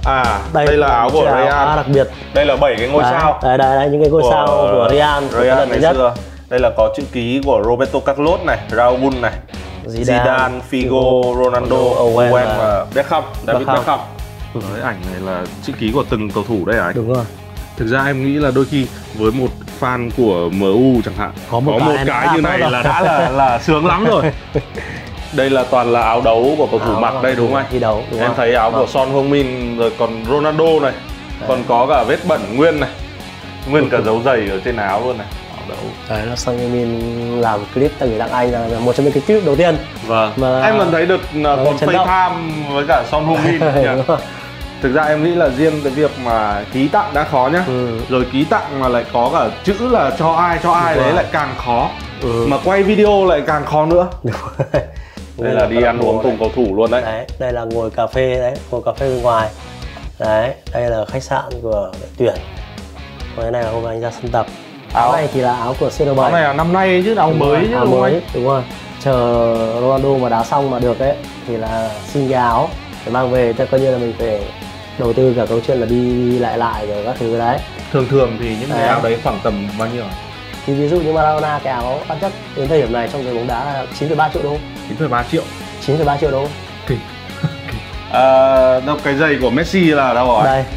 Đây là áo của Real đặc biệt. Đây là 7 cái ngôi sao. Đây những cái ngôi sao của Real ngày xưa. Đây là có chữ ký của Roberto Carlos này, Raúl này, Zidane, Figo, Ronaldo, Owen và Beckham, David Beckham. Đấy, ảnh này là chữ ký của từng cầu thủ đây hả anh? Đúng rồi. Thực ra em nghĩ là đôi khi với một fan của MU chẳng hạn, có một cái như này là đã là sướng lắm rồi. Đây là toàn là áo đấu của cầu thủ mặc đây đúng không anh? Thi đấu. Em thấy áo của Son Heung-min rồi còn Ronaldo này, còn có cả vết bẩn nguyên này, nguyên cả dấu giày ở trên áo luôn này. Đấy là Son Heung-min làm clip tại người đăng Anh là một trong những cái clip đầu tiên. Vâng. Mà em còn thấy được còn FaceTime với cả Son Heung-min. Thực ra em nghĩ là riêng cái việc mà ký tặng đã khó nhá, rồi ký tặng mà lại có cả chữ là cho ai đấy lại càng khó, mà quay video lại càng khó nữa. Đây là đi ăn uống cùng cầu thủ luôn đấy. Đây là ngồi cà phê đấy, ngồi cà phê bên ngoài. Đấy, đây là khách sạn của đội tuyển. Còn cái này là hôm anh ra sân tập. Áo này thì là áo của CR7. Áo này là năm nay chứ, áo mới chứ đúng không? Đúng rồi. Chờ Ronaldo mà đá xong mà được ấy thì là xin cái áo để mang về, cho coi như là mình phải đầu tư cả câu chuyện là đi lại rồi các thứ đấy. Thường thì những cái áo đấy khoảng tầm bao nhiêu? Thì ví dụ như Maradona cái áo bản chất đến thời điểm này trong giới bóng đá là 9,3 triệu đô. 9,3 triệu. 9,3 triệu đô. Kinh. Đâu cái giày của Messi là đâu rồi? Đây.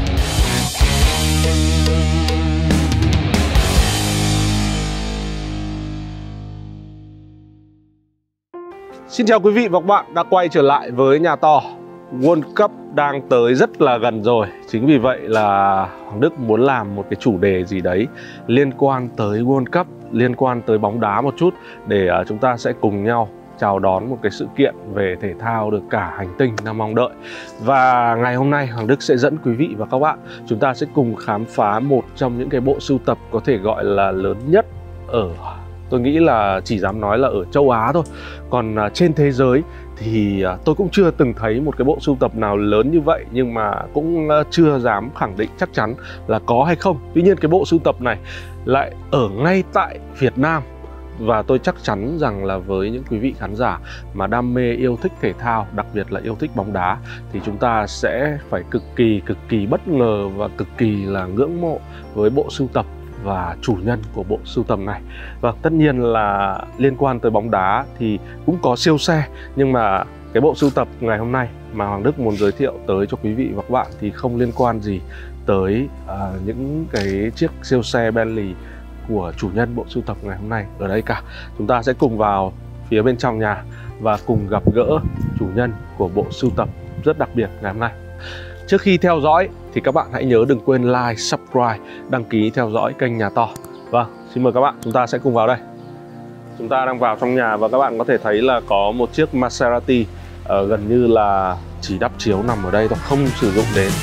Xin chào quý vị và các bạn đã quay trở lại với nhà to. World Cup đang tới rất là gần rồi. Chính vì vậy là Hoàng Đức muốn làm một cái chủ đề gì đấy liên quan tới World Cup, liên quan tới bóng đá một chút, để chúng ta sẽ cùng nhau chào đón một cái sự kiện về thể thao được cả hành tinh đang mong đợi. Và ngày hôm nay Hoàng Đức sẽ dẫn quý vị và các bạn, chúng ta sẽ cùng khám phá một trong những cái bộ sưu tập có thể gọi là lớn nhất ở, tôi nghĩ là chỉ dám nói là ở châu Á thôi. Còn trên thế giới thì tôi cũng chưa từng thấy một cái bộ sưu tập nào lớn như vậy, nhưng mà cũng chưa dám khẳng định chắc chắn là có hay không. Tuy nhiên cái bộ sưu tập này lại ở ngay tại Việt Nam, và tôi chắc chắn rằng là với những quý vị khán giả mà đam mê yêu thích thể thao, đặc biệt là yêu thích bóng đá, thì chúng ta sẽ phải cực kỳ bất ngờ và cực kỳ là ngưỡng mộ với bộ sưu tập và chủ nhân của bộ sưu tầm này. Và tất nhiên là liên quan tới bóng đá thì cũng có siêu xe, nhưng mà cái bộ sưu tập ngày hôm nay mà Hoàng Đức muốn giới thiệu tới cho quý vị và các bạn thì không liên quan gì tới những cái chiếc siêu xe Bentley của chủ nhân bộ sưu tập ngày hôm nay ở đây cả. Chúng ta sẽ cùng vào phía bên trong nhà và cùng gặp gỡ chủ nhân của bộ sưu tập rất đặc biệt ngày hôm nay. Trước khi theo dõi thì các bạn hãy nhớ đừng quên like, subscribe, đăng ký theo dõi kênh Nhà To. Vâng, xin mời các bạn, chúng ta sẽ cùng vào đây. Chúng ta đang vào trong nhà và các bạn có thể thấy là có một chiếc Maserati gần như là chỉ đắp chiếu nằm ở đây thôi, không sử dụng đến.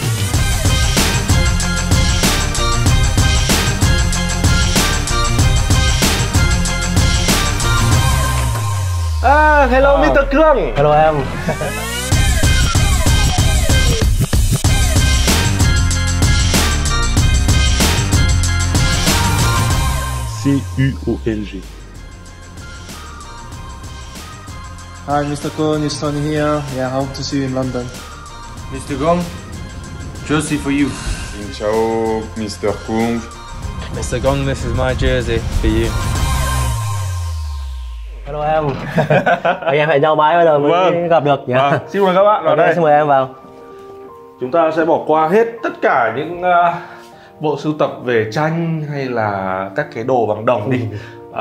Hello Mr. Cương. Hello em. C-U-O-N-G. Hi, Mr. Kong, it's Tony here. Yeah, I hope to see you in London. Mr. Gong, jersey for you. Ciao, Mr. Kung. Mr. Gong, this is my jersey for you. Hello em. Anh em hẹn nhau mãi bây giờ mới gặp được nhỉ? Xin mời các bạn vào đây. Xin mời em vào. Chúng ta sẽ bỏ qua hết tất cả những bộ sưu tập về tranh hay là các cái đồ bằng đồng đi.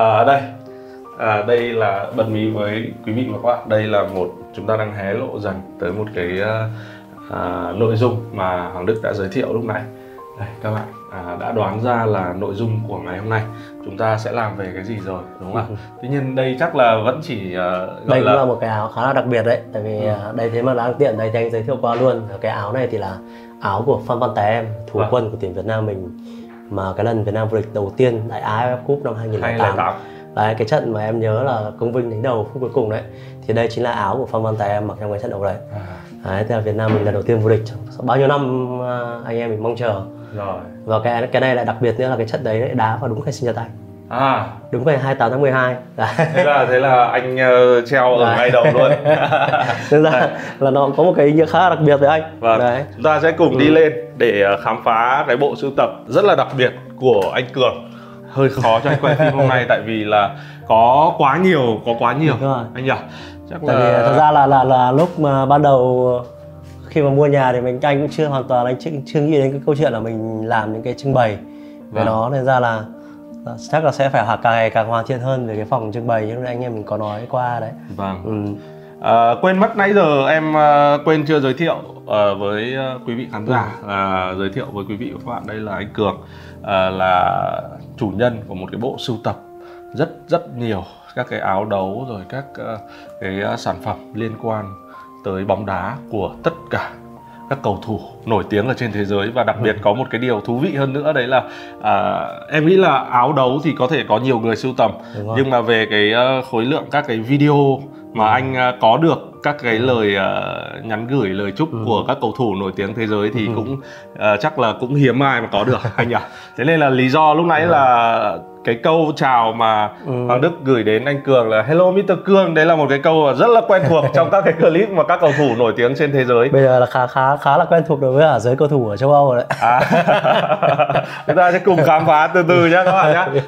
Đây là bật mí với quý vị và các bạn. Đây là chúng ta đang hé lộ dần tới một cái nội dung mà Hoàng Đức đã giới thiệu lúc nãy. Đây các bạn đã đoán ra là nội dung của ngày hôm nay chúng ta sẽ làm về cái gì rồi, đúng không ạ? Tuy nhiên đây chắc là vẫn chỉ đây cũng là một cái áo khá là đặc biệt đấy, tại vì đây thế mà đang tiện đây thì anh giới thiệu qua luôn. Cái áo này thì là áo của Phan Văn Tém, thủ quân của tuyển Việt Nam mình, mà cái lần Việt Nam vô địch đầu tiên tại AFF Cup năm 2008. Đấy, cái trận mà em nhớ là công vinh đánh đầu phút cuối cùng đấy, thì đây chính là áo của Phan Văn Tém mặc trong cái trận đấu đấy. Đấy, thế là Việt Nam mình là đầu tiên vô địch sau bao nhiêu năm anh em mình mong chờ. Rồi. Và cái này lại đặc biệt nữa là cái trận đấy đá vào đúng ngày sinh nhật anh. Đúng về 28 tháng 12. Đấy. Thế là anh treo ở ngay đầu luôn. Nên ra là nó có một cái ý nghĩa khá là đặc biệt với anh. Vâng. Đấy. Chúng ta sẽ cùng đi lên để khám phá cái bộ sưu tập rất là đặc biệt của anh Cường. Hơi khó cho anh quay phim hôm nay tại vì là có quá nhiều anh nhỉ. Chắc Tại vì thật ra là lúc mà ban đầu khi mà mua nhà thì anh cũng chưa hoàn toàn, anh chưa nghĩ đến cái câu chuyện là mình làm những cái trưng bày về nó, nên ra là chắc là sẽ phải càng ngày càng hoàn thiện hơn về cái phòng trưng bày, nhưng anh em mình có nói qua đấy. Vâng. Quên mất nãy giờ em quên chưa giới thiệu với quý vị khán giả, giới thiệu với quý vị và các bạn, đây là anh Cường, là chủ nhân của một cái bộ sưu tập rất nhiều các cái áo đấu rồi các cái sản phẩm liên quan tới bóng đá của tất cả các cầu thủ nổi tiếng ở trên thế giới. Và đặc biệt có một cái điều thú vị hơn nữa, đấy là em nghĩ là áo đấu thì có thể có nhiều người sưu tầm, nhưng mà về cái khối lượng các cái video mà anh có được các cái lời nhắn gửi, lời chúc của các cầu thủ nổi tiếng thế giới thì cũng chắc là cũng hiếm ai mà có được anh nhỉ. Thế nên là lý do lúc nãy là cái câu chào mà Hoàng Đức gửi đến anh Cường là Hello Mr. Cương, đấy là một cái câu rất là quen thuộc trong các cái clip mà các cầu thủ nổi tiếng trên thế giới. Bây giờ là khá là quen thuộc đối với giới cầu thủ ở châu Âu rồi đấy. Chúng ta sẽ cùng khám phá từ từ nhé các bạn nhé.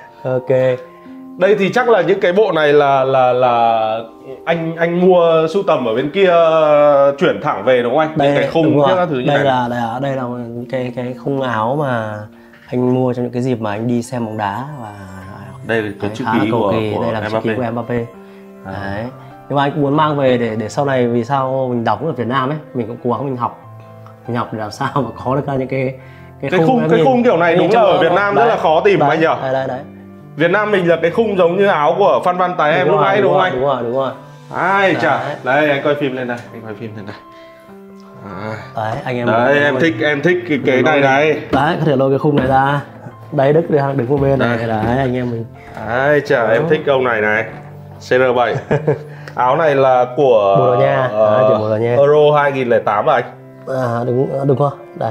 Ok. Đây thì chắc là những cái bộ này là anh mua sưu tầm ở bên kia chuyển thẳng về đúng không anh? Đây, những cái khung các thứ như đây này. đây là cái khung áo mà anh mua trong những cái dịp mà anh đi xem bóng đá, và đây là có chữ ký của đây là chữ ký của Mbappé. Đấy. Nhưng mà anh cũng muốn mang về để sau này, vì sao mình đóng ở Việt Nam ấy, mình cũng cố gắng mình học để làm sao mà có được những cái khung kiểu này đúng là ở Việt Nam rất là khó tìm anh nhỉ? Đấy. Việt Nam mình là cái khung giống như áo của Phan Văn Tài em lúc nãy đúng không anh? Đúng rồi. Ai chà, đây anh quay phim lên đây, Đấy, anh em. Đấy, em thích cái này này. Đấy, có thể lôi cái khung này ra. Đấy, Đức đang đứng một bên này, đấy anh em mình. Ai chà, em thích câu này. CR7. Áo này là của Bồ Đào Nha, Bồ Đào Nha. Euro 2008 à anh? Đúng rồi. Đấy.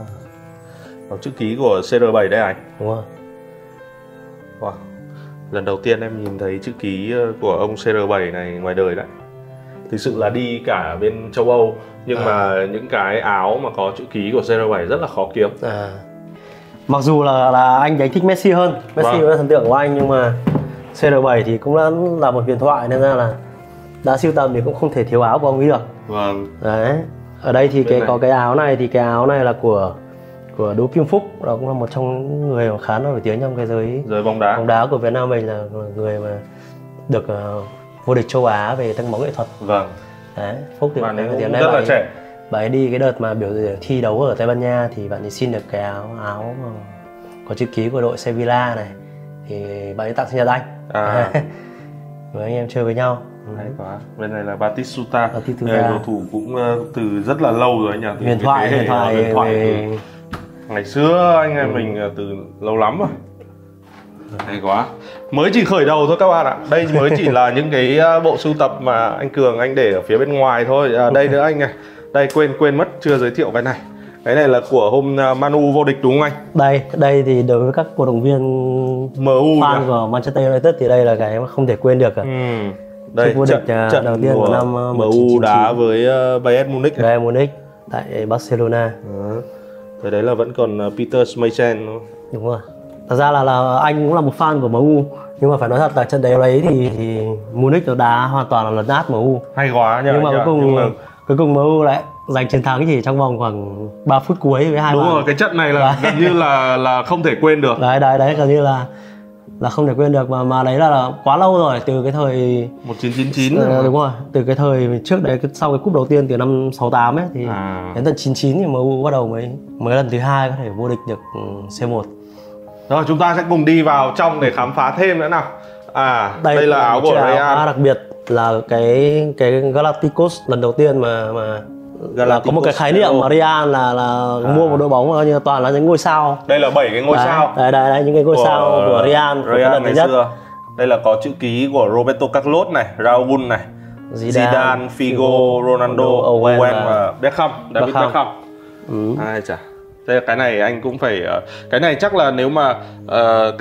Có chữ ký của CR7 đấy anh. Đúng rồi. Wow. Lần đầu tiên em nhìn thấy chữ ký của ông CR7 này ngoài đời đấy. Thực sự là đi cả bên châu Âu, nhưng mà những cái áo mà có chữ ký của CR7 rất là khó kiếm. Mặc dù là anh thích Messi hơn, Messi là thần tượng của anh, nhưng mà CR7 thì cũng là một huyền thoại, nên ra là đã sưu tầm thì cũng không thể thiếu áo của ông ấy được. Vâng. Đấy. Ở đây thì có cái áo này, thì cái áo này là của Đỗ Kim Phúc, đó cũng là một trong những người khá nổi tiếng trong cái giới bóng đá của Việt Nam mình, là người mà được vô địch châu Á về tăng bóng nghệ thuật. Vâng. Đấy, Phúc thì bạn ấy cũng rất là trẻ. Bạn ấy đi cái đợt mà thi đấu ở Tây Ban Nha thì bạn ấy xin được cái áo mà có chữ ký của đội Sevilla này, thì bạn ấy tặng sinh nhật anh. Rồi anh em chơi với nhau. Hay quá. Bên này là Batistuta. Cầu thủ cũng từ rất là lâu rồi anh nhỉ. Huyền thoại ngày xưa anh em mình từ lâu lắm rồi. Hay quá. Mới chỉ khởi đầu thôi các bạn ạ. Đây mới chỉ là những cái bộ sưu tập mà anh Cường anh để ở phía bên ngoài thôi. Đây nữa anh này. Đây quên mất chưa giới thiệu cái này. Cái này là của hôm Manu vô địch đúng không anh? Đây thì đối với các cổ động viên MU fan của Manchester United thì đây là cái mà không thể quên được. Đây vô địch trận đầu tiên của năm MU đá với Bayern Munich. Bayern Munich tại Barcelona. Cái đấy là vẫn còn Peter Schmeichel đúng rồi. Thật ra là anh cũng là một fan của MU, nhưng mà phải nói thật là trận đấy thì Munich nó đá hoàn toàn là lấn át MU. Hay quá nhỉ. Nhưng mà cuối cùng MU lại giành chiến thắng chỉ trong vòng khoảng 3 phút cuối với 2 bàn. Đúng rồi, cái trận này là gần như là không thể quên được. Đấy gần như là không thể quên được, mà đấy là quá lâu rồi, từ cái thời 1999 đúng rồi, từ cái thời trước đấy, sau cái cúp đầu tiên từ năm 68 ấy thì đến tận 99 thì MU bắt đầu mới lần thứ hai có thể vô địch được C1. Rồi chúng ta sẽ cùng đi vào trong để khám phá thêm nữa nào. Đây là áo của Real. Đặc biệt là cái Galacticos lần đầu tiên mà là có một cái khái niệm mà Real là mua một đội bóng mà như toàn là những ngôi sao. Đây là 7 cái ngôi sao. Đây những cái ngôi sao của Real lần thứ nhất. Đây là có chữ ký của Roberto Carlos này, Raúl này, Zidane, Figo, Ronaldo, Owen và Beckham, David Beckham. Ai chà. Thế cái này anh cũng phải, cái này chắc là nếu mà cái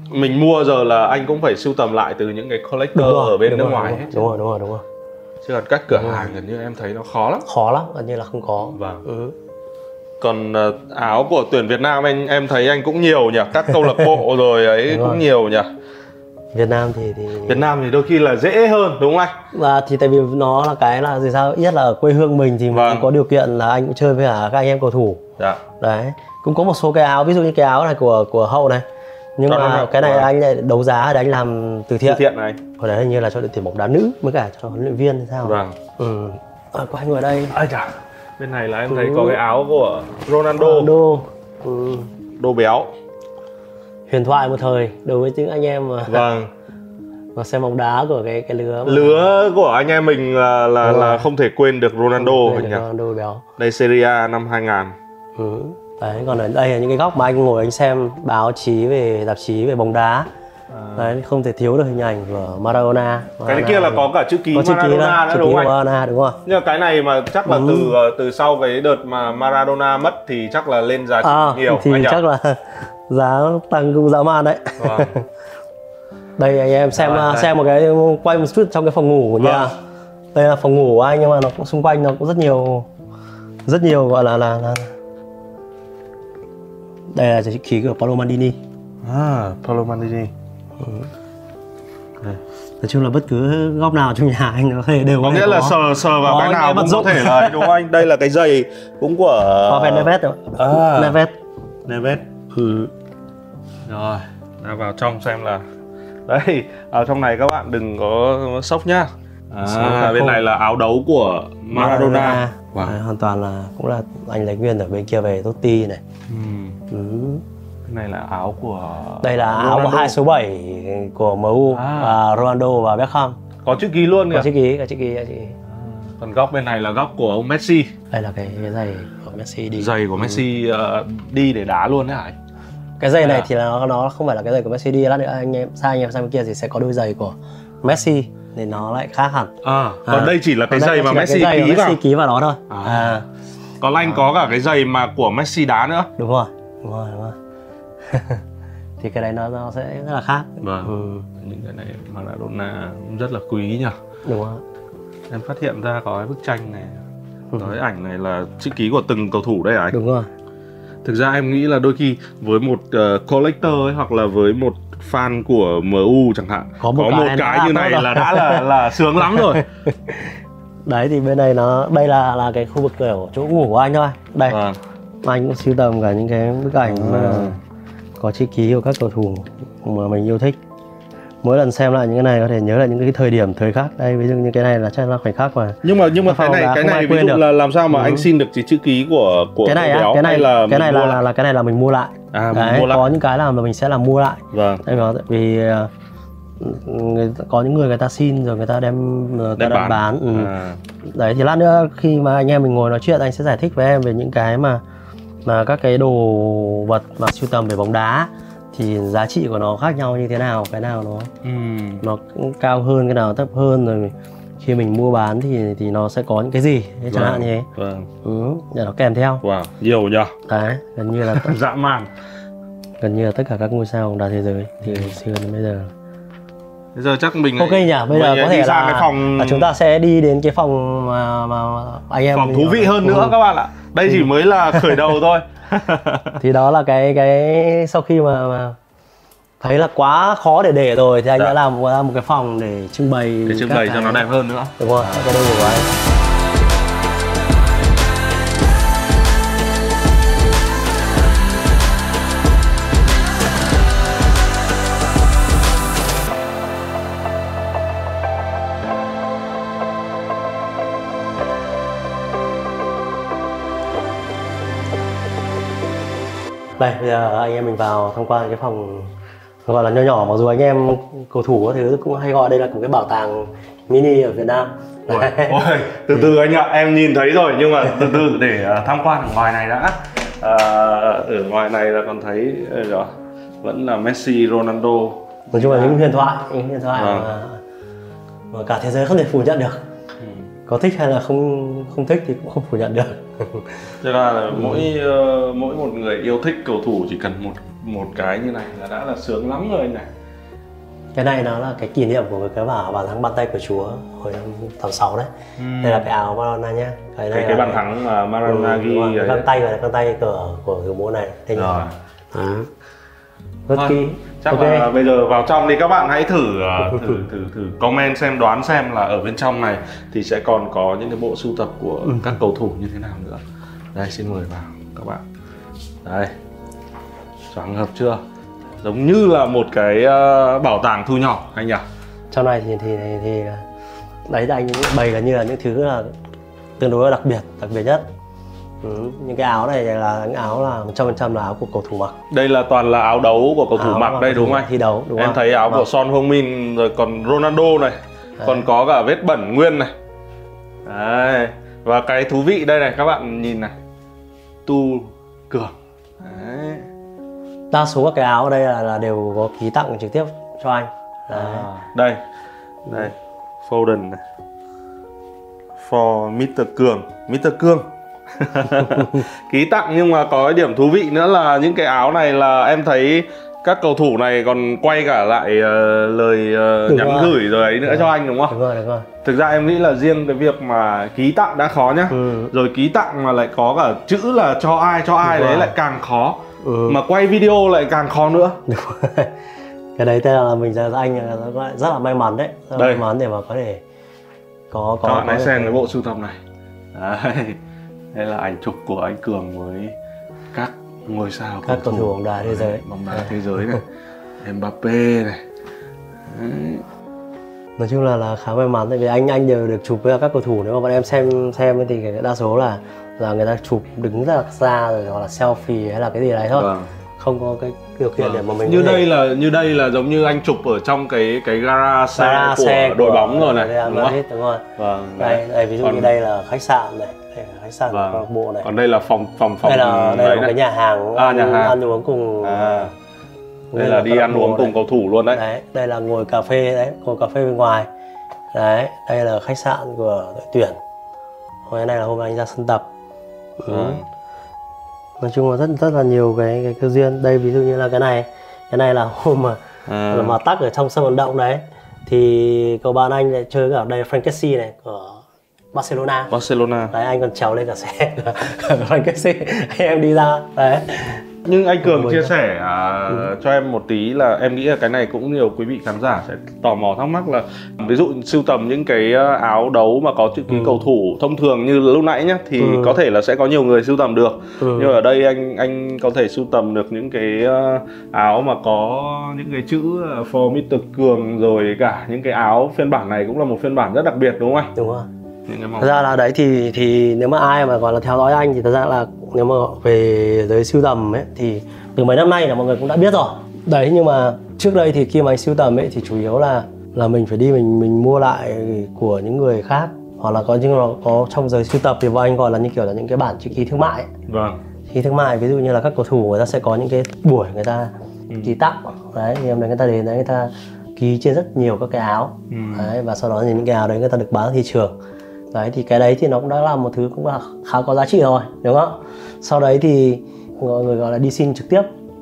mình mua giờ là anh cũng phải sưu tầm lại từ những cái collector ở bên nước ngoài hết. Đúng rồi. Chứ còn các cửa hàng gần như em thấy nó khó lắm. Khó lắm, gần như là không có. Vâng. Còn áo của tuyển Việt Nam em thấy anh cũng nhiều nhỉ, các câu lạc bộ rồi ấy cũng nhiều nhỉ. Việt Nam thì Việt Nam thì đôi khi là dễ hơn đúng không anh? Và thì tại vì nó là cái là gì sao, ít là ở quê hương mình thì mình có điều kiện là anh cũng chơi với cả các anh em cầu thủ. Dạ. Đấy, cũng có một số cái áo, ví dụ như cái áo này của Hậu này. Nhưng mà cái này anh lại đấu giá để anh làm từ thiện này. Còn đấy hình như là cho đội tuyển bóng đá nữ với cả cho huấn luyện viên hay sao. Vâng. Có anh ở đây. Ai chà. Bên này là em thấy có cái áo của Ronaldo. Đô béo. Huyền thoại một thời đối với những anh em mà mà xem bóng đá của cái lứa của anh em mình là không thể quên được Ronaldo. Ronaldo béo. Đây Serie A năm 2000. Đấy, còn ở đây là những cái góc mà anh ngồi anh xem báo chí về tạp chí về bóng đá. Đấy, không thể thiếu được hình ảnh của Maradona. Cái kia là có cả chữ ký Maradona nữa đúng không anh? Đúng rồi. Nhưng mà cái này mà chắc là từ sau cái đợt mà Maradona mất thì chắc là lên giá trị nhiều. Thì chắc là giá tăng cũng dã man đấy. Đây anh em xem một cái quay một chút trong cái phòng ngủ của nhà. Đây là phòng ngủ của anh nhưng mà nó cũng xung quanh nó cũng rất nhiều gọi là đây là chữ ký của Paolo Maldini. Paolo Maldini. Nói chung là bất cứ góc nào trong nhà anh nó đều có nghĩa là sờ vào cái nào cũng có thể là đúng không anh? Đây là cái giày cũng của Neves rồi. Neves. Rồi, ra vào trong xem là đây, ở trong này các bạn đừng có sốc nhá. Bên này là áo đấu của Maradona. Đấy, hoàn toàn là cũng là anh lấy nguyên ở bên kia về Totti này. Cái này là áo của đây là Ronaldo. Áo 2 số 7 của MU và Ronaldo và Beckham. Có chữ ký luôn kìa. Có chữ ký. Còn góc bên này là góc của ông Messi. Đây là cái giày của Messi đi. Giày của Messi đi để đá luôn đấy hả? Cái giày này thì là nó không phải là cái giày của Messi đi, lát nữa anh em sang bên kia thì sẽ có đôi giày của Messi thì nó lại khác hẳn. Còn đây chỉ là cái giày mà Messi ký vào đó thôi. Còn anh có cả cái giày mà của Messi đá nữa. Đúng rồi. Thì cái đấy nó sẽ rất là khác. Những cái này Maradona rất là quý nhỉ. Đúng rồi. Em phát hiện ra có cái bức tranh này, cái ảnh này là chữ ký của từng cầu thủ đây hả anh? Đúng rồi. Thực ra em nghĩ là đôi khi với một collector ấy, hoặc là với một fan của MU chẳng hạn, có một cái như này là đã là sướng lắm rồi. Đấy thì bên này đây là cái khu vực kiểu chỗ ngủ của anh thôi. Đây. Anh cũng sưu tầm cả những cái bức ảnh mà có chữ ký của các cầu thủ mà mình yêu thích. Mỗi lần xem lại những cái này có thể nhớ lại những cái thời khắc. Đây ví dụ như cái này là chắc là khoảnh khắc mà. Nhưng mà cái này ví dụ là làm sao mà anh xin được chữ ký của cái này béo, cái này là mình mua lại. Đấy, mua lại. có những cái là mình sẽ là mua lại. Tại vì có những người ta xin rồi người ta đem bán. Đấy thì lát nữa khi mà anh em mình ngồi nói chuyện anh sẽ giải thích với em về những cái mà các cái đồ vật mà sưu tầm về bóng đá thì giá trị của nó khác nhau như thế nào, cái nào nó cao hơn, cái nào thấp hơn, rồi khi mình mua bán thì nó sẽ có những cái gì chẳng hạn như thế. Để nó kèm theo. Nhiều nhỉ. Đấy, gần như là dã man. Gần như là tất cả các ngôi sao bóng đá thế giới thì xưa đến bây giờ. Bây giờ chắc mình ok nhỉ, bây giờ có thể là chúng ta sẽ đi đến cái phòng mà anh em phòng thú vị hơn nữa các bạn ạ. Đây chỉ mới là khởi đầu thôi. Thì đó là cái sau khi mà thấy là quá khó để rồi thì anh đã làm ra một cái phòng để trưng bày cho nó đẹp hơn nữa. Đúng rồi, cái đồ của anh. Đây, bây giờ anh em mình vào tham quan cái phòng gọi là nho nhỏ, mặc dù anh em cầu thủ thì cũng hay gọi đây là một cái bảo tàng mini ở Việt Nam. Ôi, từ từ anh ạ, em nhìn thấy rồi nhưng mà từ từ để tham quan ở ngoài này đã. Ở ngoài này là còn thấy rồi, vẫn là Messi, Ronaldo. Nói chung là những huyền thoại mà cả thế giới không thể phủ nhận được. Có thích hay là không thích thì cũng không phủ nhận được. Cho nên là mỗi một người yêu thích cầu thủ chỉ cần một cái như này là đã là sướng lắm rồi anh này. Cái này nó là cái kỷ niệm của cái bàn thắng bàn tay của Chúa hồi năm 86 đấy. Đây là cái áo Maradona nhá. Cái bàn thắng mà Maradona ghi cái găng tay, găng tay của thủ môn này. Đây rồi. Rất kỹ. Chắc là bây giờ vào trong đi các bạn hãy thử comment xem, đoán xem là ở bên trong này thì sẽ còn có những cái bộ sưu tập của các cầu thủ như thế nào nữa. Đây, xin mời vào các bạn. Đây, choáng ngợp chưa? Giống như là một cái bảo tàng thu nhỏ anh nhỉ? Trong này thì đấy là anh bày là như là những thứ là tương đối là đặc biệt nhất. Những cái áo này là những áo là 100% là áo của cầu thủ mặc. Đây là toàn là áo đấu của cầu thủ mặc đây đúng không anh? Thi đấu đúng. Em thấy áo của Son Heung-min rồi còn Ronaldo này, còn có cả vết bẩn nguyên này. Đấy. Và cái thú vị đây này các bạn nhìn này, Tu Cường. Đấy. Đa số các cái áo ở đây là đều có ký tặng trực tiếp cho anh. Đây, Foden này, for Mr. Cường, Mr. Cương. Ký tặng, nhưng mà có cái điểm thú vị nữa là những cái áo này là em thấy các cầu thủ này còn quay cả lại lời nhắn gửi rồi ấy nữa cho anh đúng không? Đúng rồi. Thực ra em nghĩ là riêng cái việc mà ký tặng đã khó nhá, rồi ký tặng mà lại có cả chữ là cho ai đấy lại càng khó. Mà quay video lại càng khó nữa. Đúng rồi. Cái đấy tên là mình ra anh rất là may mắn đấy, may mắn để mà có thể có các bạn hãy xem cái bộ sưu tập này. Đấy. Đây là ảnh chụp của anh Cường với các ngôi sao, các cầu thủ bóng đá thế giới, thế giới này, Mbappé này. Đấy. Nói chung là khá may mắn, tại vì anh đều được chụp với các cầu thủ. Nếu mà bọn em xem thì đa số là người ta chụp đứng rất là xa rồi, hoặc là selfie hay là cái gì đấy thôi. Không có cái điều kiện để mà mình như đây là giống như anh chụp ở trong cái gara xe của đội bóng rồi này, đúng không? Đúng rồi. Đây ví dụ như đây là khách sạn này, đây là khách sạn câu lạc bộ này. Còn đây là phòng đây là một cái nhà hàng, ăn uống cùng. Đây là đi ăn uống cùng cầu thủ luôn đấy. Đây là ngồi cà phê đấy, ngồi cà phê bên ngoài. Đấy, đây là khách sạn của đội tuyển. Hôm nay là hôm anh ra sân tập. Nói chung là rất là nhiều cái cơ duyên. Đây ví dụ như là cái này là hôm mà tắc ở trong sân vận động đấy, thì cậu bạn anh lại chơi ở đây Frank Kessie này của Barcelona. Đấy, anh còn trèo lên cả xe Frank Kessie, anh em đi ra đấy. Nhưng anh Cường chia sẻ cho em một tí là em nghĩ là cái này cũng nhiều quý vị khán giả sẽ tò mò thắc mắc là ví dụ sưu tầm những cái áo đấu mà có chữ ký cầu thủ thông thường như lúc nãy nhá thì có thể là sẽ có nhiều người sưu tầm được. Nhưng ở đây anh có thể sưu tầm được những cái áo mà có những cái chữ for Mr. Cường, rồi cả những cái áo phiên bản này cũng là một phiên bản rất đặc biệt đúng không anh? Đúng rồi. Thật ra là đấy thì nếu mà ai mà gọi là theo dõi anh thì thật ra là nếu mà về giới sưu tầm ấy thì từ mấy năm nay là mọi người cũng đã biết rồi. Đấy, nhưng mà trước đây thì khi mà anh sưu tầm ấy thì chủ yếu là mình phải đi mình mua lại của những người khác, hoặc là có trong giới sưu tập thì bọn anh gọi là như kiểu là những cái bản chữ ký thương mại ấy. Vâng. Ký thương mại, ví dụ như là các cầu thủ người ta sẽ có những cái buổi người ta ký tặng. Đấy, thì em đấy người ta đến đấy người ta ký trên rất nhiều các cái áo. Đấy, và sau đó thì những cái áo đấy người ta được bán ra thị trường. Đấy, thì cái đấy thì nó cũng đã là một thứ cũng là khá có giá trị rồi, đúng không? Sau đấy thì mọi người gọi là đi xin trực tiếp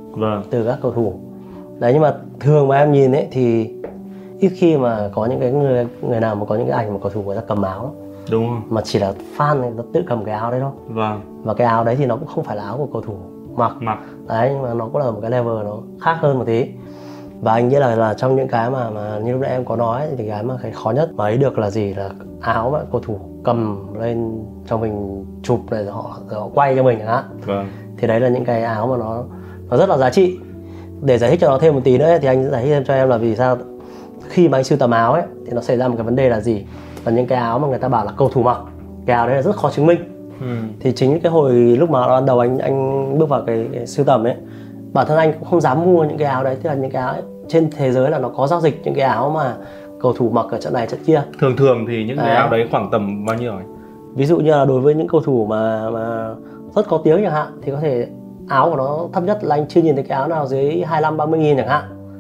từ các cầu thủ. Đấy, nhưng mà thường mà em nhìn ấy thì ít khi mà có những cái người nào mà có những cái ảnh mà cầu thủ người ta cầm áo. Đúng không? Mà chỉ là fan người ta tự cầm cái áo đấy thôi. Và cái áo đấy thì nó cũng không phải là áo của cầu thủ mặc. Đấy, nhưng mà nó cũng là một cái level nó khác hơn một tí. Và anh nghĩ là trong những cái mà như lúc nãy em có nói thì cái mà khó nhất mà ấy được là gì, là áo mà cầu thủ cầm lên cho mình chụp này rồi họ quay cho mình chẳng hạn. Thì đấy là những cái áo mà nó rất là giá trị. Để giải thích cho nó thêm một tí nữa thì anh giải thích thêm cho em là vì sao khi mà anh sưu tầm áo ấy thì nó xảy ra một cái vấn đề là gì, là những cái áo mà người ta bảo là cầu thủ mặc, cái áo đấy là rất khó chứng minh. Thì chính cái hồi lúc mà ban đầu anh bước vào cái sưu tầm ấy, bản thân anh cũng không dám mua những cái áo đấy. Tức là những cái áo ấy, trên thế giới là nó có giao dịch những cái áo mà cầu thủ mặc ở trận này trận kia. Thường thì những cái áo đấy khoảng tầm bao nhiêu anh? Ví dụ như là đối với những cầu thủ mà rất có tiếng chẳng hạn thì có thể áo của nó thấp nhất là anh chưa nhìn thấy cái áo nào dưới 25-30 nghìn chẳng hạn.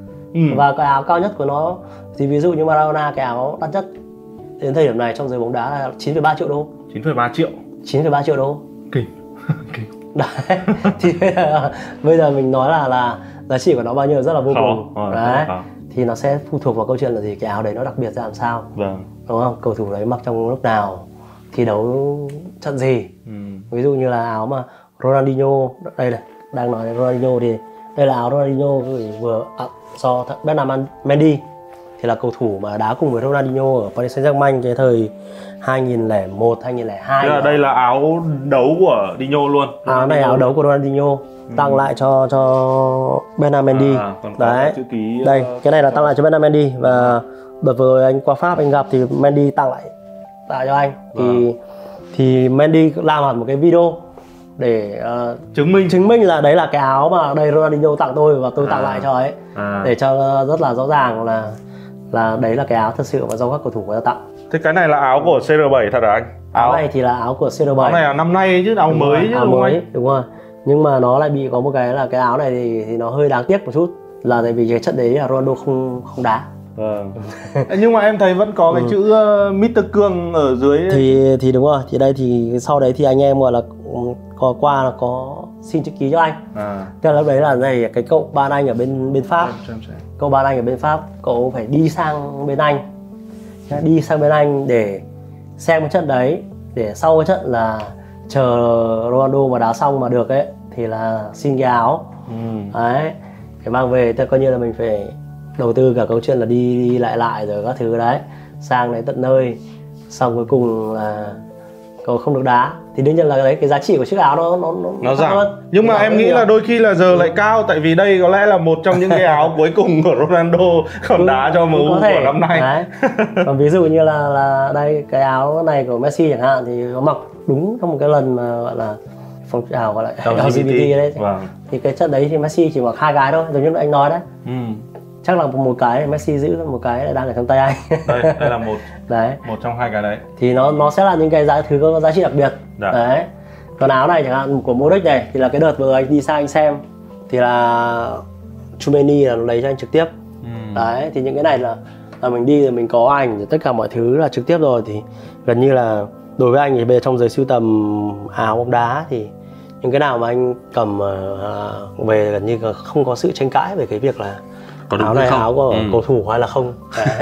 Và cái áo cao nhất của nó thì ví dụ như Maradona, cái áo đắt nhất đến thời điểm này trong giới bóng đá là 9,3 triệu đô. 9,3 triệu? 9,3 triệu đô. Kinh. Đấy. Thì bây giờ mình nói là giá trị của nó bao nhiêu rất là vô cùng. Đấy. Thì nó sẽ phụ thuộc vào câu chuyện là gì, cái áo đấy nó đặc biệt ra làm sao. Vâng. Đúng không? Cầu thủ đấy mặc trong lúc nào, thi đấu trận gì. Ví dụ như là áo mà Ronaldinho, đây này, đang nói Ronaldinho thì đây là áo Ronaldinho vừa do Bernard Mendy, thì là cầu thủ mà đá cùng với Ronaldinho ở Paris Saint-Germain cái thời 2001, 2002. Thế là đây là áo đấu của Dinho luôn. Áo này áo đấu của Ronaldinho tặng lại cho Bernard Mendy. Đấy. Chữ ký, đây, cái này là tặng lại cho Bernard Mendy, và đợt vừa anh qua Pháp anh gặp thì Mendy tặng lại cho anh. Thì Mendy làm hẳn một cái video để chứng minh là đấy là cái áo mà đây Ronaldinho tặng tôi và tôi tặng lại cho ấy, để cho rất là rõ ràng là đấy là cái áo thật sự mà do các cầu thủ người ta tặng. Thế cái này là áo của CR7 thật hả anh? Áo này thì là áo của CR7. Áo này là năm nay chứ, áo mới chứ, áo đúng mới, không? đúng rồi. Nhưng mà nó lại bị có một cái là cái áo này thì nó hơi đáng tiếc một chút, là tại vì cái trận đấy là Ronaldo không đá. Vâng. Nhưng mà em thấy vẫn có cái chữ Mr. Cương ở dưới. Thì đúng rồi, thì đây thì sau đấy thì anh em gọi là có xin chữ ký cho anh. Tức là lúc đấy là này, cái cậu bạn anh ở bên Pháp. Cậu bạn anh ở bên Pháp, cậu phải đi sang bên Anh để xem cái trận đấy, để sau cái trận là chờ Ronaldo mà đá xong mà được ấy thì là xin cái áo. Đấy, để mang về, tức coi như là mình phải đầu tư cả câu chuyện là đi lại rồi các thứ đấy, sang đấy tận nơi, xong cuối cùng là cậu không được đá thì đương nhiên là đấy, cái giá trị của chiếc áo nó giảm hơn. Nhưng mà em nghĩ là đôi khi là giờ lại cao, tại vì đây có lẽ là một trong những cái áo cuối cùng của Ronaldo còn đá cho MU của năm nay. Đấy. Còn ví dụ như là đây cái áo này của Messi chẳng hạn thì nó mặc đúng trong một cái lần mà gọi là phong trào gọi là LGBT đấy. Vâng. Thì cái trận đấy thì Messi chỉ mặc 2 cái thôi, giống như anh nói đấy. Chắc là một cái Messi giữ, một cái đang ở trong tay anh. Đây là một. Đấy. Một trong 2 cái đấy. Thì nó sẽ là những cái thứ có giá trị đặc biệt. Đấy. Còn áo này chẳng hạn của Modric này thì là cái đợt vừa anh đi sang anh xem thì là Tchouaméni là nó lấy cho anh trực tiếp. Đấy, thì những cái này là mình đi rồi mình có ảnh, tất cả mọi thứ là trực tiếp rồi, thì gần như là đối với anh thì bây giờ trong giới sưu tầm áo bóng đá thì những cái nào mà anh cầm về gần như không có sự tranh cãi về cái việc là áo này áo của cầu thủ hay là không.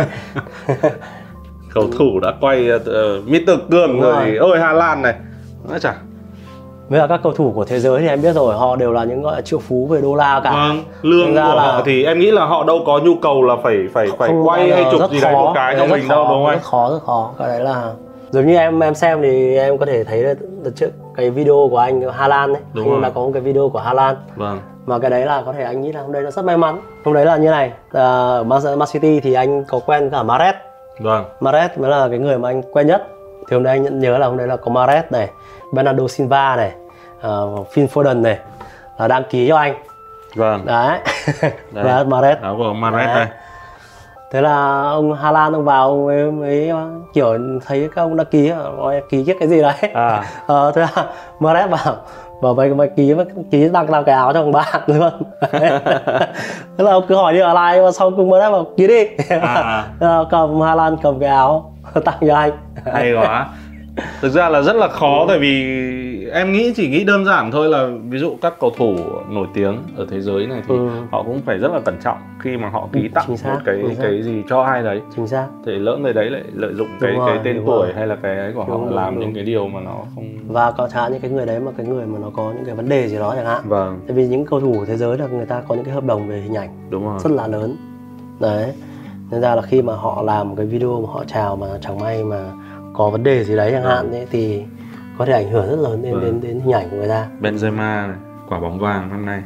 Cầu thủ đã quay Mr. Cương rồi, ôi Hà Lan này. Nói chả. Với cả các cầu thủ của thế giới thì em biết rồi, họ đều là những gọi là triệu phú về đô la cả. Vâng, lương của họ thì em nghĩ là họ đâu có nhu cầu là phải quay hay chụp gì đấy một cái cho mình đâu, đúng không anh? Rất khó. Cái đấy là giống như em xem thì em có thể thấy đợt trước cái video của anh Hà Lan đấy, anh đã có một cái video của Hà Lan. Vâng. Mà cái đấy là có thể anh nghĩ là hôm đấy nó rất may mắn. Hôm đấy là như này, ở Man City thì anh có quen cả Mahrez. Vâng. Mahrez mới là cái người mà anh quen nhất. Thì hôm nay anh nhớ là hôm đấy là có Mahrez này, Bernardo Silva này, Phil Foden này là đăng ký cho anh. Vâng. Đấy. Và Mahrez. Áo của Mahrez đây. Thế là ông Hà Lan ông vào ông ấy kiểu thấy các ông đã ký cái gì đấy. Thế là Mahrez bảo mày ký đăng cái áo cho ông bạn luôn. Thế là ông cứ hỏi đi ở lại, mà sau cùng Mahrez bảo ký đi. Cầm Hà Lan cầm cái áo tặng cho anh. Hay quá. Thực ra là rất là khó, tại vì em chỉ nghĩ đơn giản thôi là ví dụ các cầu thủ nổi tiếng ở thế giới này thì họ cũng phải rất là cẩn trọng khi mà họ ký tặng một cái gì cho ai đấy. Chính xác. Thì lỡ người đấy lại lợi dụng cái tên tuổi hay là cái ấy của họ làm những cái điều mà nó không. Và có chẳng hạn những cái người đấy mà cái người mà nó có những cái vấn đề gì đó chẳng hạn. Vâng. Tại vì những cầu thủ thế giới là người ta có những cái hợp đồng về hình ảnh. Đúng rồi. Rất là lớn. Đấy. Nên ra là khi mà họ làm một cái video mà họ chào mà chẳng may mà có vấn đề gì đấy chẳng hạn ấy, thì có thể ảnh hưởng rất lớn đến hình ảnh của người ta. Benzema này, quả bóng vàng năm nay.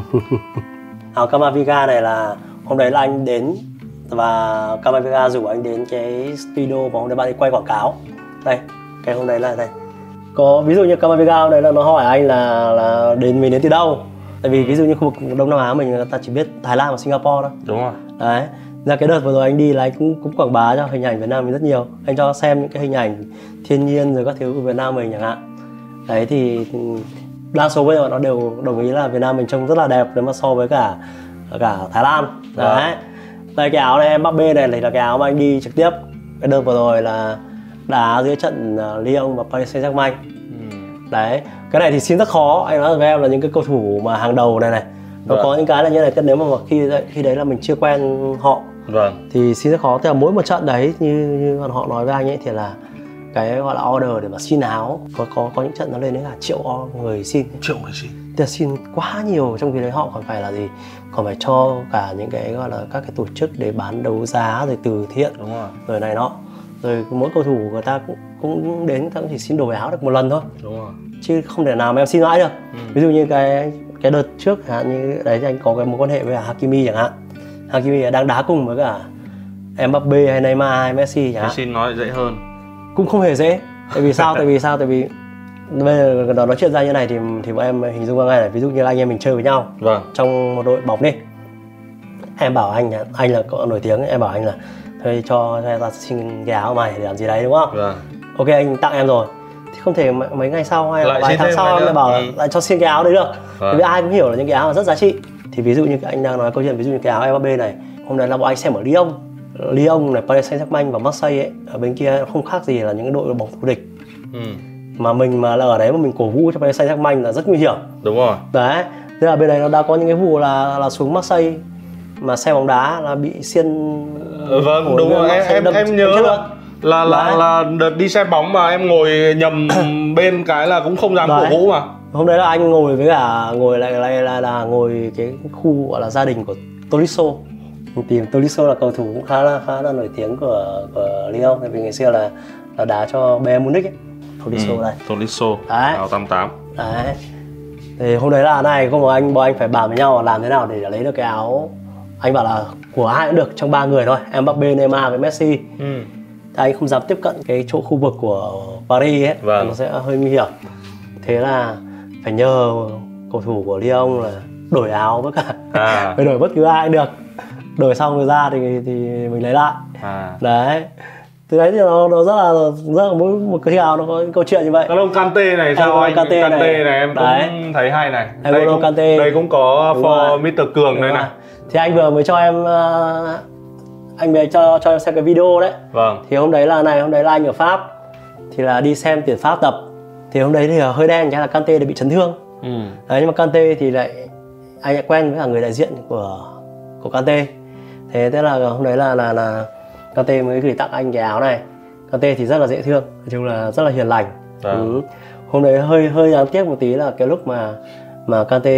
Áo Camavinga này là hôm đấy là anh đến và Camavinga rủ anh đến cái studio và hôm đấy bạn ấy quay quảng cáo. Đây, cái hôm đấy là đây. Có ví dụ như Camavinga hôm đấy là nó hỏi anh là mình đến từ đâu. Tại vì ví dụ như khu vực Đông Nam Á mình ta chỉ biết Thái Lan và Singapore thôi. Đúng rồi. Đấy. Ra cái đợt vừa rồi anh đi là anh cũng quảng bá cho hình ảnh Việt Nam mình rất nhiều. Anh cho xem những cái hình ảnh thiên nhiên rồi các thứ của Việt Nam mình chẳng hạn. Đấy thì đa số bây giờ nó đều đồng ý là Việt Nam mình trông rất là đẹp nếu mà so với cả Thái Lan. Đấy. Đây cái áo này Mbappé này là cái áo mà anh đi trực tiếp. Cái đợt vừa rồi là đá dưới trận Lyon và Paris Saint-Germain. Đấy, cái này thì xin rất khó. Anh nói với em là những cái cầu thủ mà hàng đầu này nó có những cái là như này, nếu mà khi đấy là mình chưa quen họ thì xin rất khó. Tức là mỗi một trận đấy như họ nói với anh ấy thì là cái gọi là order để mà xin áo có những trận nó lên đến là triệu người xin. Tức là xin quá nhiều, trong khi đấy họ còn phải là gì, còn phải cho cả những cái gọi là các cái tổ chức để bán đấu giá rồi từ thiện, đúng rồi, rồi này nọ, rồi mỗi cầu thủ người ta cũng đến, người ta cũng chỉ xin đổi áo được một lần thôi, đúng rồi, chứ không thể nào mà em xin mãi được. Ví dụ như cái đợt trước chẳng hạn như đấy thì anh có cái mối quan hệ với Hakimi chẳng hạn, Hakimi đang đá cùng với cả Mbappe hay Neymar hay Messi chẳng hạn, xin nói dễ hơn cũng không hề dễ. Tại vì sao? Tại vì bây giờ nói chuyện ra như này thì bọn em hình dung ra ngay là ví dụ như anh em mình chơi với nhau trong một đội bóng đi, em bảo anh là có nổi tiếng, em bảo anh là thôi cho ta xin cái áo mày để làm gì đấy, đúng không? Ok, anh tặng em rồi thì không thể mấy ngày sau hay là vài tháng sau em lại bảo lại cho xin cái áo đấy được. Bởi vì ai cũng hiểu là những cái áo là rất giá trị. Thì ví dụ như anh đang nói câu chuyện, ví dụ như cái áo Mbappe này, hôm nay là bọn anh xem ở Lyon này, Paris Saint-Germain và Marseille ấy, ở bên kia không khác gì là những đội bóng thù địch. Mà mình mà là ở đấy mà mình cổ vũ cho Paris Saint-Germain là rất nguy hiểm. Đúng rồi. Đấy, tức là bên này nó đã có những cái vụ là xuống Marseille mà xem bóng đá là bị xiên. Vâng, đúng rồi, em nhớ là đợt đi xem bóng mà em ngồi nhầm bên cái là cũng không dám cổ vũ mà. Hôm đấy là anh ngồi với cả ngồi là ngồi cái khu gọi là gia đình của Tolisso. Mình tìm Tolisso là cầu thủ cũng khá là nổi tiếng của Lyon, tại vì ngày xưa là đá cho Bayern Munich ấy. Tolisso đây. Tolisso. Áo 88. Đấy. Thì hôm đấy là này, không có bọn anh phải bàn với nhau là làm thế nào để lấy được cái áo. Anh bảo là của ai cũng được, trong 3 người thôi, Mbappe, Neymar với Messi. Thì anh không dám tiếp cận cái chỗ khu vực của Paris ấy, nó sẽ hơi nguy hiểm. Thế là phải nhờ cầu thủ của Lyon là đổi áo với cả phải đổi bất cứ ai cũng được. Đổi xong rồi ra thì mình lấy lại. Đấy. Từ đấy thì nó rất là mỗi một cái áo nó có câu chuyện như vậy. Cái ông Kante này sao anh? Kante này em cũng thấy hay này. Đây cũng có for Mr. Cường đây này. Thì anh vừa mới cho em cho em xem cái video đấy. Thì hôm đấy là anh ở Pháp thì là đi xem tuyển Pháp tập. Thì hôm đấy thì hơi đen, chắc là Kante đã bị chấn thương. Đấy, nhưng mà Kante thì lại anh đã quen với cả người đại diện của Kante. Thế là hôm đấy là Kante mới gửi tặng anh cái áo này. Kante thì rất là dễ thương, nói chung là rất là hiền lành. Hôm đấy hơi đáng tiếc một tí là cái lúc mà Kante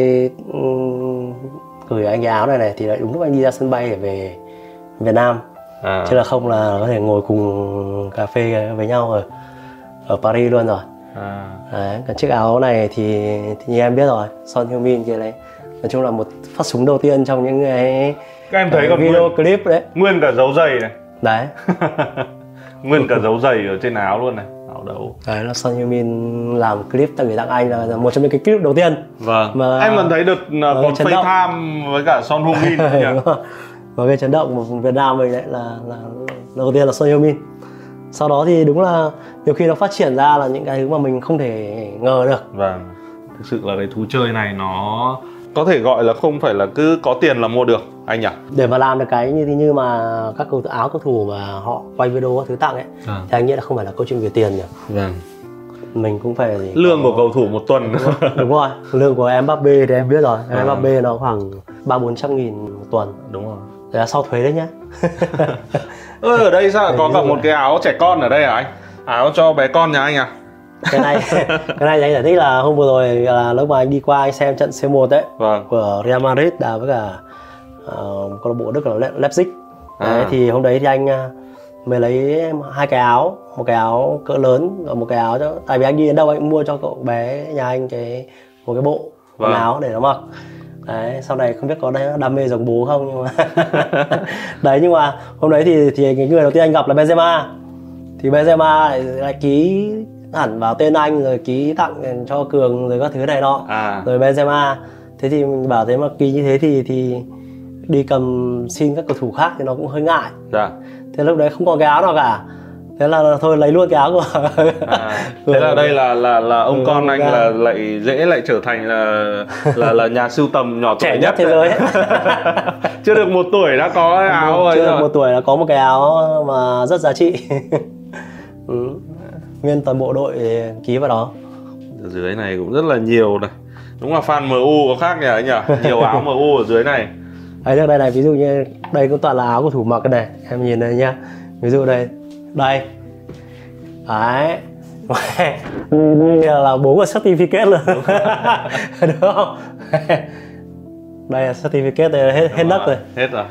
gửi anh cái áo này thì lại đúng lúc anh đi ra sân bay để về Việt Nam. Chứ là không là có thể ngồi cùng cà phê với nhau ở Paris luôn rồi. Đấy, cái chiếc áo này thì như em biết rồi, Son Heung-min kia đấy, nói chung là một phát súng đầu tiên trong những cái các em thấy còn video clip đấy, nguyên cả dấu giày này đấy. Nguyên cả dấu giày ở trên áo luôn này, áo đấu. Đấy là Son Heung-min làm clip gửi tặng anh, là một trong những cái clip đầu tiên. Mà em còn thấy được còn FaceTime với cả Son Heung-min. Và cái chấn động của Việt Nam mình đấy là đầu tiên là Son Heung-min. Sau đó thì đúng là nhiều khi nó phát triển ra là những cái thứ mà mình không thể ngờ được. Thực sự là cái thú chơi này nó có thể gọi là không phải là cứ có tiền là mua được anh nhỉ? Để mà làm được cái như mà các áo cầu thủ mà họ quay video các thứ tặng ấy, thì anh nghĩ là không phải là câu chuyện về tiền nhỉ? Mình cũng phải lương của cầu thủ một tuần. Đúng rồi, lương của Mbappe thì em biết rồi, Mbappe nó khoảng 300-400 nghìn một tuần. Đúng rồi. Đấy là sau thuế đấy nhá. Ở đây sao có cả một cái áo trẻ con ở đây hả anh? Áo cho bé con nhà anh à? Cái này thì anh giải thích là hôm vừa rồi là lúc mà anh đi qua anh xem trận C1 đấy, của Real Madrid đá với cả câu lạc bộ Đức là Leipzig. Đấy, thì hôm đấy thì anh mới lấy 2 cái áo, một cái áo cỡ lớn và một cái áo cho, tại vì anh đi đến đâu anh cũng mua cho cậu bé nhà anh một cái bộ quần áo để nó mặc. Đấy, sau này không biết có đam mê giống bố không, nhưng mà đấy, nhưng mà hôm đấy thì cái người đầu tiên anh gặp là Benzema. Thì Benzema lại ký hẳn vào tên anh, rồi ký tặng cho Cường rồi các thứ này nọ. Rồi Benzema, thế thì mình bảo thế mà ký như thế thì đi cầm xin các cầu thủ khác thì nó cũng hơi ngại. Thế lúc đấy không có cái áo nào cả, thế là thôi lấy luôn cái áo của thế là đây là ông con anh là lại dễ trở thành là nhà sưu tầm nhỏ tuổi trẻ nhất thế giới. Chưa được 1 tuổi đã có cái áo rồi. Chưa được 1 tuổi đã có một cái áo mà rất giá trị. Nguyên toàn bộ đội ký vào đó. Ở dưới này cũng rất là nhiều này. Đúng là fan MU có khác nhỉ anh nhỉ? Nhiều áo MU ở dưới này. Đây đây này, ví dụ như đây cũng toàn là áo của thủ mặc cái này, em nhìn đây nhá. Ví dụ đây, đây, đấy, đây là 4 cái certificate luôn, đúng không? Đây là certificate, đây là hết đất rồi. Hết rồi.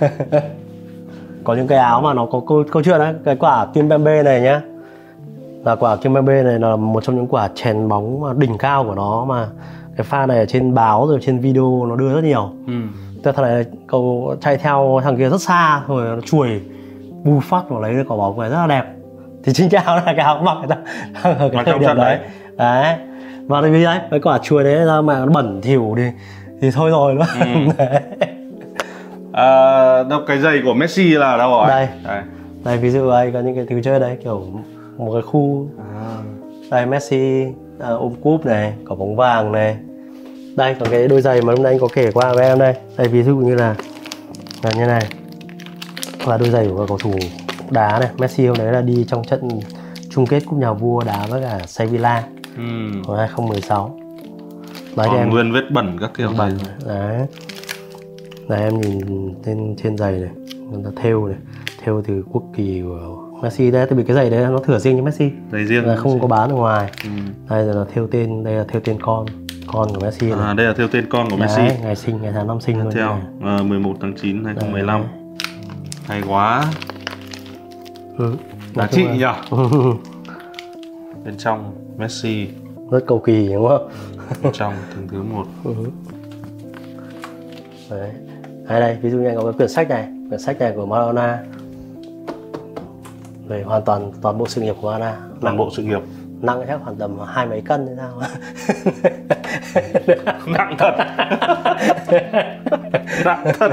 Có những cái áo mà nó có câu chuyện đấy, cái quả Kimpembe này nhá, là quả Kimpembe này là một trong những quả chèn bóng mà đỉnh cao của nó, mà cái pha này ở trên báo rồi trên video nó đưa rất nhiều. Thằng này cậu chạy theo thằng kia rất xa rồi nó chuồi bu phát và lấy cái quả bóng này rất là đẹp. Thì chính cái áo là cái áo mặc người ta ở cái thời điểm đấy. Đấy. Và vì đấy cái quả chuồi đấy ra mà nó bẩn thỉu thì thôi rồi luôn. Đâu cái giày của Messi là đâu rồi? Đây. Đây ví dụ đây có những cái thứ chơi đấy, kiểu một cái khu. Đây Messi ôm cúp này, có bóng vàng này. Đây còn cái đôi giày mà lúc nãy anh có kể qua với em đây. Đây ví dụ như là như này, là đôi giày của cầu thủ đá này. Messi hôm đấy là đi trong trận chung kết cúp nhà vua đá với cả Sevilla vào 2016. Đấy còn em nguyên vết bẩn các kiểu bẩn. Đấy. Đây em nhìn trên giày này, người ta thêu này, thêu từ quốc kỳ của Messi đấy, tại vì cái giày đấy nó thửa riêng cho Messi. Giày riêng là không có bán ở ngoài. Đây là thêu tên, đây là thêu tên con của Messi này. Đây là thêu tên con của Messi. Đấy, ngày sinh, ngày tháng năm sinh luôn. Theo 11 tháng 9 2015. Đấy. Hay quá. Giá trị nhỉ. Bên trong Messi rất cầu kỳ đúng không? Bên trong từng thứ một. Đấy. Hay đây, ví dụ như có cái quyển sách này của Maradona. Về hoàn toàn bộ sự nghiệp của Maradona. Toàn bộ sự nghiệp. Nặng chắc khoảng tầm 20 mấy cân thế sao? Nặng thật. Nặng thật.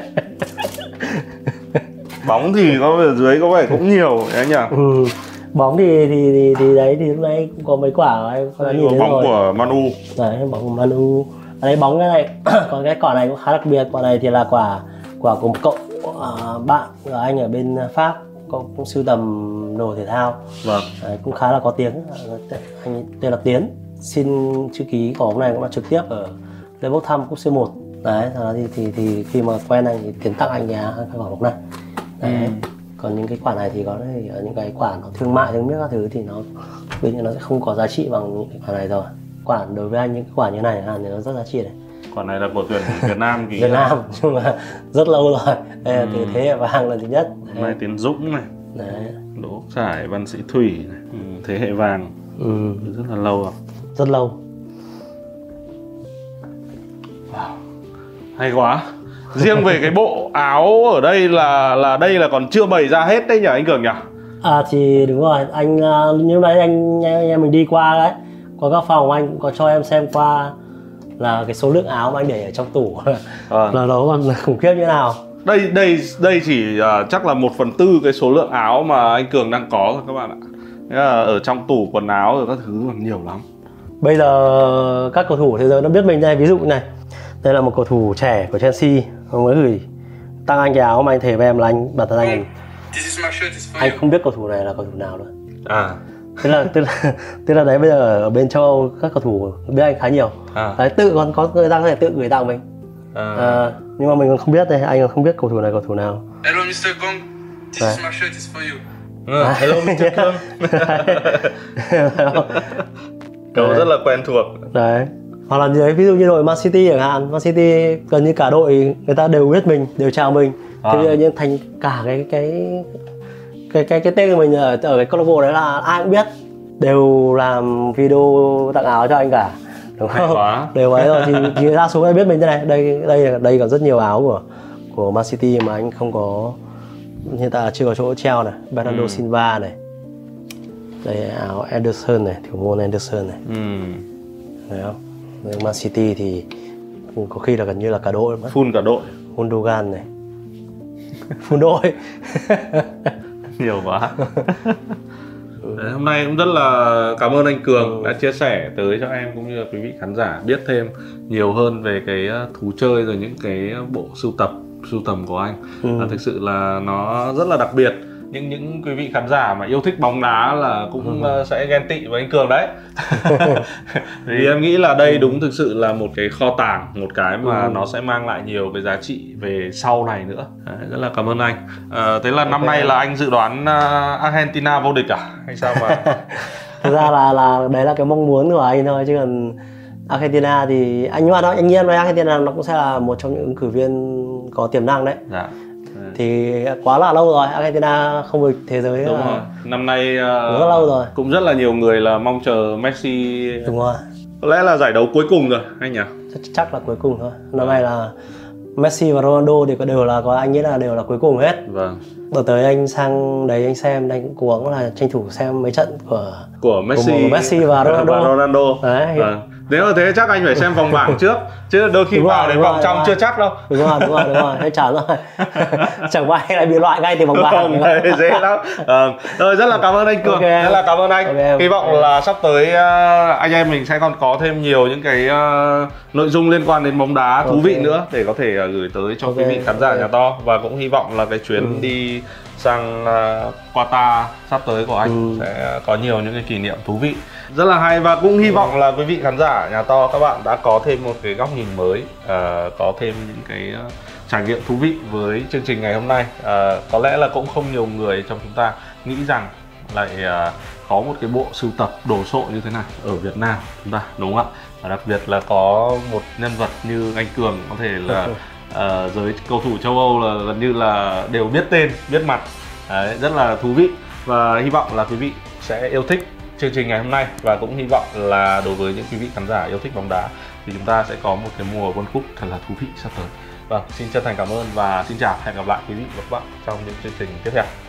Bóng thì có ở dưới có vẻ cũng nhiều đấy nhỉ. Bóng thì đấy thì lúc nãy cũng có mấy quả em nhìn bóng rồi. Của Manu. Đấy, bóng của Manu. Đấy, bóng cái này còn cái quả này cũng khá đặc biệt. Quả này thì là quả của một cậu bạn của anh ở bên Pháp, cũng sưu tầm đồ thể thao. Vâng. Đấy, cũng khá là có tiếng. Anh tên là Tiến. Xin chữ ký của bóng này cũng là trực tiếp ở lễ bốc thăm cúp C1. Đấy, thì khi mà quen anh thì Tiến tặng anh cái quả bóng này. Đấy. Còn những cái quả này thì có thể những cái quả nó thương mại thương miếc các thứ thì nó bây giờ nó sẽ không có giá trị bằng những cái quả này rồi. Quả đối với anh những cái quả như này thì nó rất giá trị này. Quả này là của tuyển Việt Nam Việt Nam nhưng mà rất lâu rồi. Đây là từ thế hệ vàng lần thứ nhất. Này Tiến Dũng này. Đấy. Đỗ Khải, Văn Sĩ Thủy này. Thế hệ vàng. Rất là lâu rồi. Rất lâu. Wow. Hay quá. Riêng về cái bộ áo ở đây là đây là còn chưa bày ra hết đấy nhỉ anh Cường nhỉ? Thì đúng rồi, anh như đấy anh mình đi qua đấy, có các phòng anh cũng có cho em xem qua là cái số lượng áo mà anh để ở trong tủ là nó còn khủng khiếp như nào. Đây chỉ chắc là 1/4 cái số lượng áo mà anh Cường đang có rồi các bạn ạ. Ở trong tủ quần áo rồi các thứ còn nhiều lắm. Bây giờ các cầu thủ thế giới nó biết mình đây, ví dụ này, đây là một cầu thủ trẻ của Chelsea, ông mới gửi tăng anh cái áo mà anh thề với em là anh bản thân anh không biết cầu thủ này là cầu thủ nào luôn. Tức là đấy bây giờ ở bên châu Âu các cầu thủ biết anh khá nhiều. Đấy, tự còn có người ta có thể tự gửi tặng mình. Nhưng mà mình còn không biết đây, anh còn không biết cầu thủ này cầu thủ nào. Hello Mr. Kong, this is my shirt, is for you. Hello Mr. Kong. Cậu rất là quen thuộc. Đấy. Hoặc là đấy, ví dụ như đội Man City chẳng hạn, Man City gần như cả đội người ta đều biết mình, đều chào mình. Thế bây giờ thành cả cái tên của mình ở cái câu lạc bộ đấy là ai cũng biết, đều làm video tặng áo cho anh cả, đúng không? Đều ấy rồi thì đa số ai biết mình thế này. Đây còn rất nhiều áo của Man City mà anh không có, hiện tại chưa có chỗ treo này. Bernardo Silva này, đây áo Anderson này, thủ môn Anderson này, thấy không? Man City thì có khi là gần như là cả đội mất. Full cả đội. Gundogan này. Full đội. Nhiều quá. Đấy, hôm nay cũng rất là cảm ơn anh Cường đã chia sẻ tới cho em cũng như là quý vị khán giả biết thêm nhiều hơn về cái thú chơi rồi những cái bộ sưu tầm của anh. Thực sự là nó rất là đặc biệt những quý vị khán giả mà yêu thích bóng đá là cũng sẽ ghen tị với anh Cường đấy. Thì em nghĩ là đây đúng thực sự là một cái kho tàng, một cái mà nó sẽ mang lại nhiều cái giá trị về sau này nữa. Đấy, rất là cảm ơn anh. Thế là năm nay là anh dự đoán Argentina vô địch à hay sao mà? Thực ra là đấy là cái mong muốn của anh thôi, chứ còn Argentina thì anh nhiên với Argentina nó cũng sẽ là một trong những ứng cử viên có tiềm năng đấy. Dạ. Thì quá là lâu rồi Argentina không vô địch thế giới. Đúng rồi. Năm nay rất lâu rồi. Cũng rất là nhiều người là mong chờ Messi. Đúng rồi. Có lẽ là giải đấu cuối cùng rồi anh nhỉ? Chắc là cuối cùng thôi. Năm nay là Messi và Ronaldo thì đều là anh nghĩ là đều là cuối cùng hết. Vâng. Đợt tới anh sang đấy anh xem, anh cố gắng là tranh thủ xem mấy trận của Messi và Ronaldo. Đấy. Vâng. Nếu mà thế chắc anh phải xem vòng bảng trước, chứ đôi khi vào đến vòng trong chưa chắc đâu. Đúng rồi, hay chán rồi. Chẳng may lại bị loại ngay từ vòng bảng. Dễ lắm. Rồi, rất là cảm ơn anh Cường, rất là cảm ơn anh. Hy vọng là sắp tới anh em mình sẽ còn có thêm nhiều những cái nội dung liên quan đến bóng đá thú vị nữa để có thể gửi tới cho quý vị khán giả nhà to. Và cũng hy vọng là cái chuyến đi sang Qatar sắp tới của anh sẽ có nhiều những cái kỷ niệm thú vị rất là hay, và cũng hy vọng là quý vị khán giả nhà to các bạn đã có thêm một cái góc nhìn mới, có thêm những cái trải nghiệm thú vị với chương trình ngày hôm nay. Có lẽ là cũng không nhiều người trong chúng ta nghĩ rằng lại có một cái bộ sưu tập đồ sộ như thế này ở Việt Nam chúng ta, đúng không ạ? Và đặc biệt là có một nhân vật như anh Cường có thể là giới cầu thủ châu Âu là gần như là đều biết tên, biết mặt. Đấy, rất là thú vị, và hy vọng là quý vị sẽ yêu thích chương trình ngày hôm nay, và cũng hy vọng là đối với những quý vị khán giả yêu thích bóng đá thì chúng ta sẽ có một cái mùa World Cup thật là thú vị sắp tới. Vâng, xin chân thành cảm ơn và xin chào, hẹn gặp lại quý vị và các bạn trong những chương trình tiếp theo.